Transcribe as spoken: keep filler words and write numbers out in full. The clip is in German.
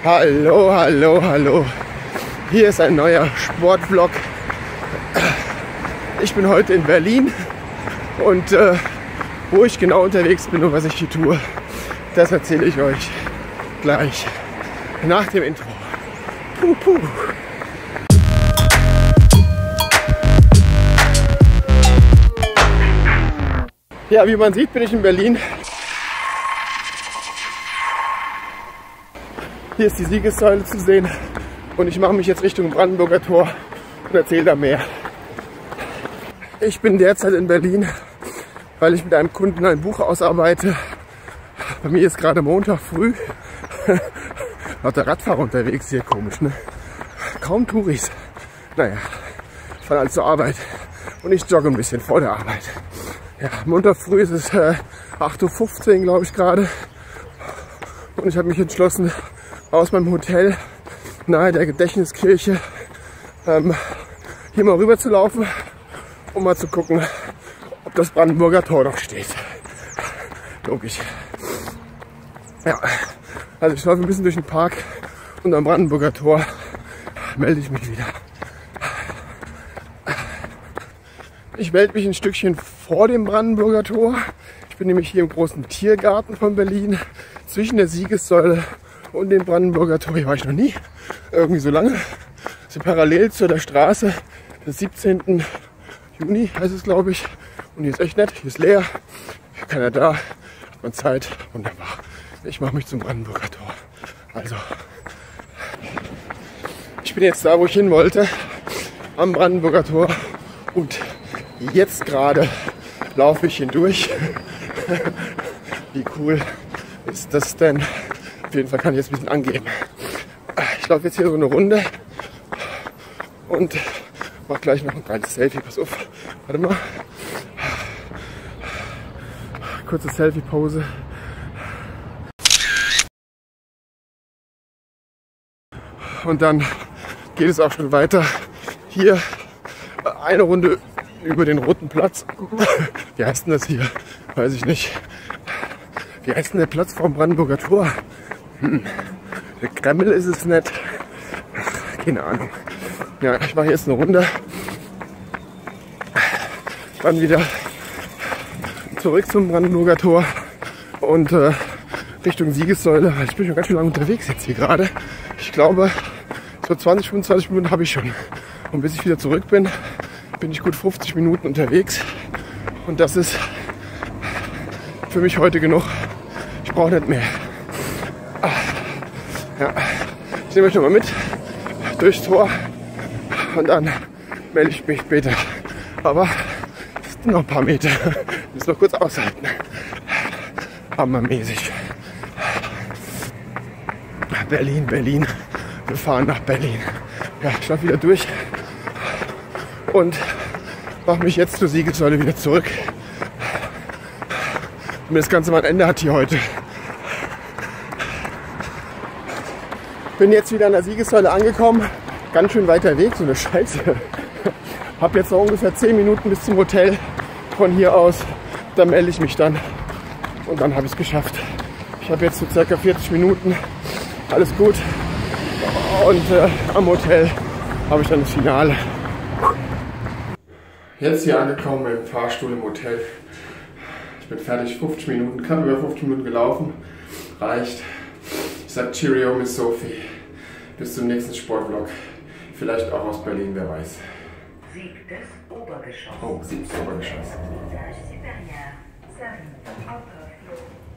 Hallo, hallo, hallo. Hier ist ein neuer Sportvlog. Ich bin heute in Berlin und äh, wo ich genau unterwegs bin und was ich hier tue, das erzähle ich euch gleich nach dem Intro. Puh, puh. Ja, wie man sieht, bin ich in Berlin. Hier ist die Siegessäule zu sehen und ich mache mich jetzt Richtung Brandenburger Tor und erzähle da mehr. Ich bin derzeit in Berlin, weil ich mit einem Kunden ein Buch ausarbeite. Bei mir ist gerade Montag früh. Lauter Radfahrer unterwegs hier, komisch, ne? Kaum Touris. Naja, ich fahre also zur Arbeit und ich jogge ein bisschen vor der Arbeit. Ja, Montag früh ist es äh, acht Uhr fünfzehn, glaube ich gerade. Und ich habe mich entschlossen, aus meinem Hotel nahe der Gedächtniskirche ähm, hier mal rüber zu laufen, um mal zu gucken, ob das Brandenburger Tor noch steht. Logisch. Ja, also ich laufe ein bisschen durch den Park und am Brandenburger Tor melde ich mich wieder. Ich melde mich ein Stückchen vor dem Brandenburger Tor. Ich bin nämlich hier im großen Tiergarten von Berlin, zwischen der Siegessäule und dem Brandenburger Tor. Hier war ich noch nie, irgendwie so lange. So parallel zu der Straße des siebzehnten Juni heißt es, glaube ich. Und hier ist echt nett, hier ist leer, keiner da, hat man Zeit, wunderbar. Ich mache mich zum Brandenburger Tor. Also, ich bin jetzt da, wo ich hin wollte, am Brandenburger Tor. Und jetzt gerade laufe ich hindurch. Wie cool ist das denn? Auf jeden Fall kann ich jetzt ein bisschen angeben. Ich laufe jetzt hier so eine Runde und mache gleich noch ein geiles Selfie. Pass auf, warte mal. Kurze Selfie-Pose. Und dann geht es auch schon weiter. Hier eine Runde über den Roten Platz. Wie heißt denn das hier? Weiß ich nicht. Wie heißt denn der Platz vom Brandenburger Tor? Hm. Der Kreml ist es nicht. Ach, keine Ahnung. Ja, ich mache jetzt eine Runde. Dann wieder zurück zum Brandenburger Tor und äh, Richtung Siegessäule. Ich bin schon ganz schön lange unterwegs jetzt hier gerade. Ich glaube, so zwanzig, fünfundzwanzig Minuten habe ich schon. Und bis ich wieder zurück bin, bin ich gut fünfzig Minuten unterwegs. Und das ist für mich heute genug. Ich brauche nicht mehr. Ja, ich nehme euch nochmal mit durchs Tor und dann melde ich mich später. Aber es sind noch ein paar Meter. Ich muss noch kurz aushalten. Hammermäßig. Berlin, Berlin. Wir fahren nach Berlin. Ja, ich laufe wieder durch und mache mich jetzt zur Siegessäule wieder zurück. Damit das Ganze mal ein Ende hat hier heute. Bin jetzt wieder an der Siegessäule angekommen. Ganz schön weiter Weg, so eine Scheiße. Hab jetzt noch ungefähr zehn Minuten bis zum Hotel von hier aus. Da melde ich mich dann und dann habe ich es geschafft. Ich habe jetzt so circa vierzig Minuten. Alles gut. Und äh, am Hotel habe ich dann das Finale. Jetzt hier angekommen im Fahrstuhl im Hotel. Ich bin fertig, fünfzig Minuten, knapp über fünfzig Minuten gelaufen. Reicht. Ich sag Cheerio, Miss Sophie. Bis zum nächsten Sportvlog. Vielleicht auch aus Berlin, wer weiß. Siebtes Obergeschoss. Oh, siebtes Obergeschoss. Etage supérieur. Service. Upper floor.